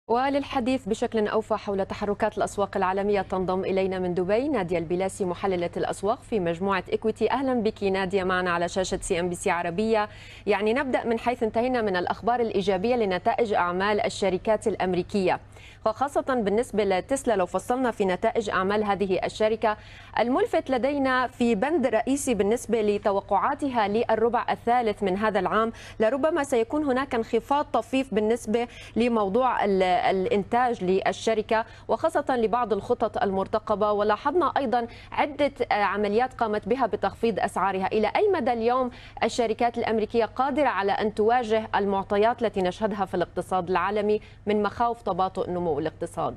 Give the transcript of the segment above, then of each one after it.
وللحديث بشكل أوفى حول تحركات الأسواق العالمية تنضم إلينا من دبي نادية البلاسي محللة الأسواق في مجموعة إكويتي. أهلا بك نادية معنا على شاشة CNBC عربية. نبدأ من حيث انتهينا من الأخبار الإيجابية لنتائج أعمال الشركات الأمريكية، وخاصة بالنسبة لتسلا. لو فصلنا في نتائج أعمال هذه الشركة، الملفت لدينا في بند رئيسي بالنسبة لتوقعاتها للربع الثالث من هذا العام، لربما سيكون هناك انخفاض طفيف بالنسبة لموضوع الإنتاج للشركة وخاصة لبعض الخطط المرتقبة، ولاحظنا أيضا عدة عمليات قامت بها بتخفيض أسعارها. إلى أي مدى اليوم الشركات الأمريكية قادرة على أن تواجه المعطيات التي نشهدها في الاقتصاد العالمي من مخاوف تباطؤ نمو الاقتصاد؟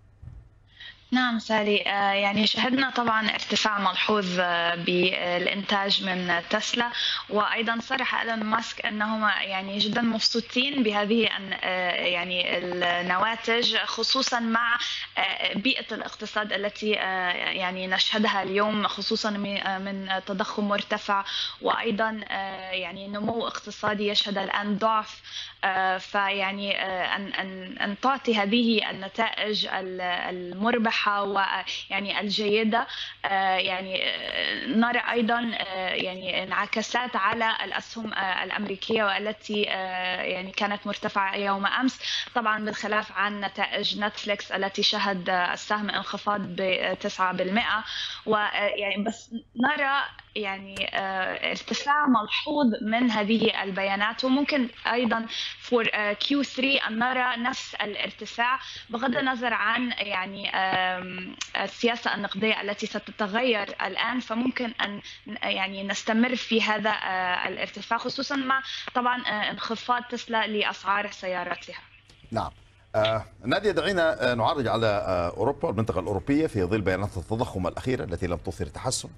نعم ساري، يعني شهدنا طبعا ارتفاع ملحوظ بالإنتاج من تسلا، وأيضا صرح إيلون ماسك أنهم يعني جدا مبسوطين بهذه يعني النواتج، خصوصا مع بيئة الاقتصاد التي يعني نشهدها اليوم، خصوصا من تضخم مرتفع وأيضا يعني نمو اقتصادي يشهد الآن ضعف. فيعني أن تعطي هذه النتائج المربحة ويعني الجيدة، يعني نرى أيضا يعني انعكاسات على الأسهم الأمريكية والتي يعني كانت مرتفعة يوم أمس، طبعا بالخلاف عن نتائج نتفليكس التي شهد السهم انخفاض ب9%. ويعني بس نرى يعني ارتفاع ملحوظ من هذه البيانات، وممكن أيضا for Q3 أن نرى نفس الارتفاع بغض النظر عن يعني السياسة النقدية التي ستتغير الآن. فممكن أن يعني نستمر في هذا الارتفاع، خصوصا مع طبعا انخفاض تسلا لأسعار سياراتها. نعم. نادية، دعينا نعرج على أوروبا والمنطقة الأوروبية في ظل بيانات التضخم الأخيرة التي لم تظهر تحسن،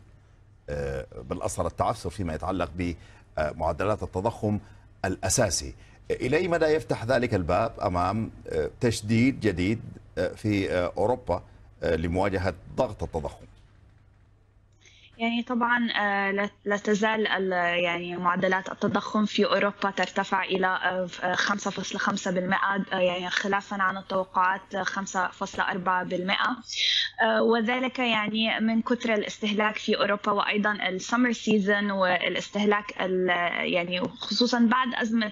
بل أثر التعثر فيما يتعلق بمعدلات التضخم الأساسي. إلى أي مدى يفتح ذلك الباب أمام تشديد جديد في أوروبا لمواجهة ضغط التضخم؟ يعني طبعا لا تزال يعني معدلات التضخم في أوروبا ترتفع إلى 5.5%، يعني خلافا عن التوقعات 5.4%، وذلك يعني من كثر الاستهلاك في أوروبا، وأيضا السمر سيزون والاستهلاك يعني خصوصا بعد أزمة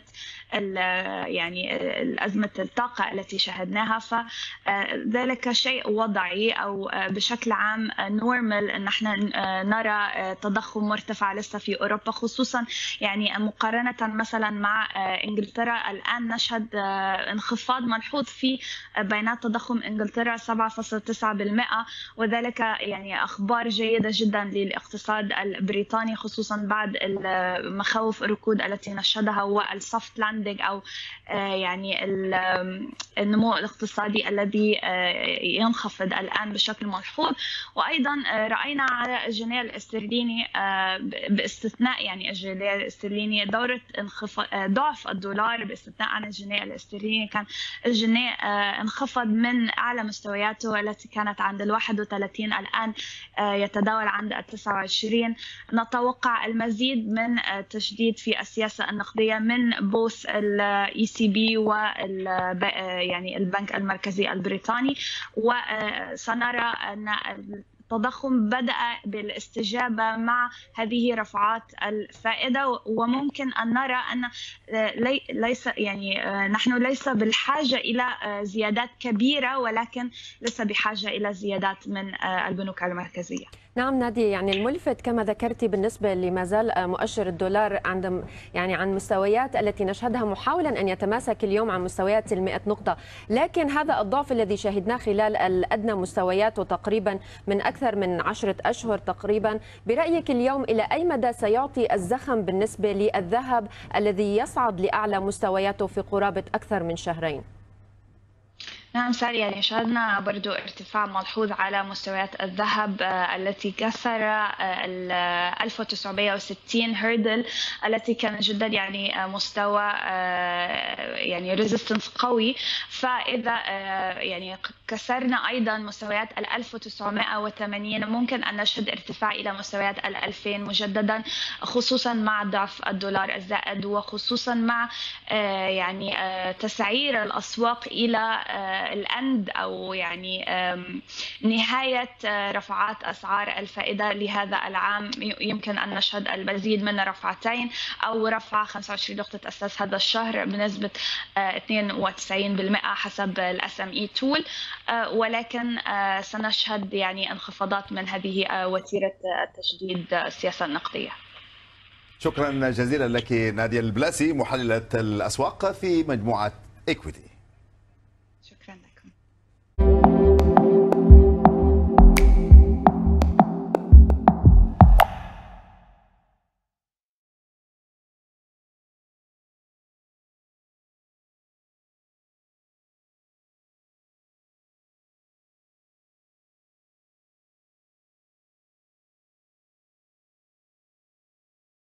يعني أزمة الطاقة التي شهدناها. فذلك شيء وضعي أو بشكل عام نورمال أن احنا نرى تضخم مرتفع لسه في أوروبا، خصوصا يعني مقارنة مثلا مع إنجلترا. الآن نشهد انخفاض ملحوظ في بيانات تضخم إنجلترا 7.9%، وذلك يعني أخبار جيدة جدا للاقتصاد البريطاني، خصوصا بعد مخاوف الركود التي نشهدها والسوفت لاندنج أو يعني النمو الاقتصادي الذي ينخفض الآن بشكل ملحوظ. وأيضا رأينا على الجنيه الاسترليني باستثناء يعني الجنيه الاسترليني دورة ضعف الدولار، باستثناء عن الجنيه الاسترليني كان الجنيه انخفض من أعلى مستوياته التي كانت عند 31، الآن يتداول عند 29. نتوقع المزيد من تشديد في السياسة النقدية من بوث ECB يعني البنك المركزي البريطاني، وسنرى أن التضخم بدأ بالاستجابة مع هذه رفعات الفائدة، وممكن أن نرى أن ليس يعني نحن ليس بالحاجة إلى زيادات كبيرة، ولكن ليس بحاجة إلى زيادات من البنوك المركزية. نعم نادية، يعني الملفت كما ذكرتي بالنسبة لما زال مؤشر الدولار عند يعني عن مستويات التي نشهدها محاولا أن يتماسك اليوم عن مستويات 100 نقطة، لكن هذا الضعف الذي شهدناه خلال الأدنى مستوياته تقريبا من أكثر من 10 أشهر تقريبا، برأيك اليوم إلى أي مدى سيعطي الزخم بالنسبة للذهب الذي يصعد لأعلى مستوياته في قرابة أكثر من شهرين؟ نعم ساري، يعني شهدنا برضو ارتفاع ملحوظ على مستويات الذهب التي كسر ال 1960 هيردل التي كانت جدا يعني مستوى يعني ريزيستنس قوي. فإذا يعني كسرنا أيضا مستويات 1980 ممكن أن نشهد ارتفاع إلى مستويات 2000 مجددا، خصوصا مع ضعف الدولار الزائد، وخصوصا مع يعني تسعير الأسواق إلى الأند أو يعني نهاية رفعات أسعار الفائدة لهذا العام. يمكن أن نشهد المزيد من رفعتين أو رفع 25 نقطة أساس هذا الشهر بنسبة 92% حسب الSME Tool، ولكن سنشهد يعني انخفاضات من هذه وتيرة تشديد السياسة النقدية. شكرا جزيلا لك نادية البلاسي محللة الأسواق في مجموعة إكويتي.